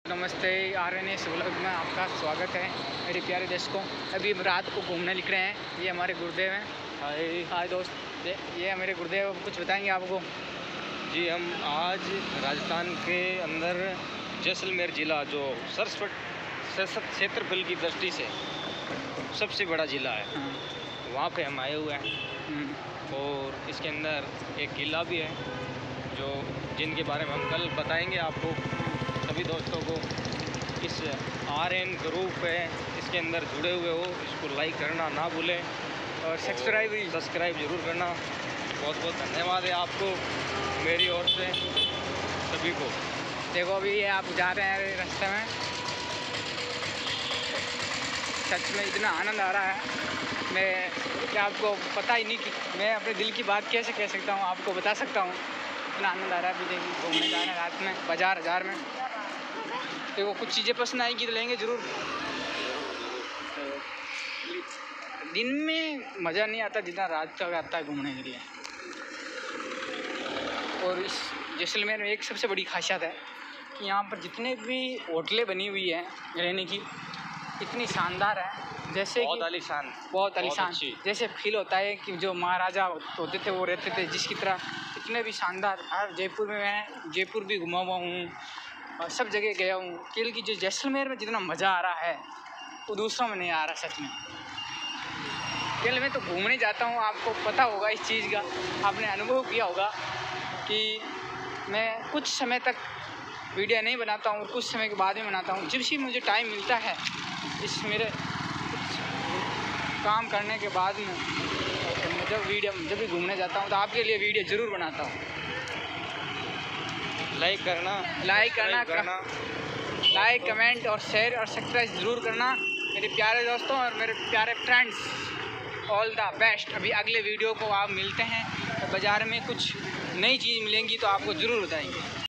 नमस्ते RNS vlog में आपका स्वागत है मेरे प्यारे दर्शकों। अभी हम रात को घूमने निकले हैं। ये हमारे गुरुदेव हैं। हाय हाय दोस्त, ये मेरे गुरुदेव कुछ बताएंगे आपको। जी, हम आज राजस्थान के अंदर जैसलमेर ज़िला जो क्षेत्रफल की दृष्टि से सबसे बड़ा ज़िला है, वहाँ पे हम आए हुए हैं। और इसके अंदर एक किला भी है जो जिनके बारे में हम कल बताएंगे आपको सभी दोस्तों को। इस RN ग्रुप है, इसके अंदर जुड़े हुए हो, इसको लाइक करना ना भूलें और सब्सक्राइब ज़रूर करना। बहुत बहुत धन्यवाद है आपको मेरी ओर से सभी को। देखो अभी ये आप जा रहे हैं रास्ते में, सच में इतना आनंद आ रहा है मैं क्या आपको पता ही नहीं कि मैं अपने दिल की बात कैसे कह सकता हूँ, आपको बता सकता हूँ। इतना आनंद आ रहा है। अभी देखिए घूमने जा रहे हैं रात में बाज़ार में। देखो कुछ चीज़ें पसंद आएगी तो लेंगे ज़रूर। दिन में मज़ा नहीं आता जितना रात का आता है घूमने के लिए। और इस जैसलमेर में एक सबसे बड़ी खासियत है कि यहाँ पर जितने भी होटलें बनी हुई हैं रहने की, इतनी शानदार है, जैसे बहुत आलीशान जैसे फील होता है कि जो महाराजा होते थे वो रहते थे जिसकी तरह। इतने भी शानदार। हर जयपुर में मैं जयपुर भी घुमा हुआ हूँ और सब जगह गया हूँ, क्योंकि जो जैसलमेर में जितना मज़ा आ रहा है वो दूसरों में नहीं आ रहा सच में। केवल मैं तो घूमने जाता हूँ, आपको पता होगा इस चीज़ का, आपने अनुभव किया होगा कि मैं कुछ समय तक वीडियो नहीं बनाता हूँ और कुछ समय के बाद में बनाता हूँ। जब भी मुझे टाइम मिलता है इस मेरे काम करने के बाद में, जब भी घूमने जाता हूँ तो आपके लिए वीडियो ज़रूर बनाता हूँ। लाइक करना, लाइक कमेंट और शेयर और सब्सक्राइब ज़रूर करना मेरे प्यारे दोस्तों और मेरे प्यारे फ्रेंड्स। All the best. अभी अगले वीडियो को आप मिलते हैं और बाज़ार में कुछ नई चीज़ मिलेंगी तो आपको ज़रूर बताएंगे।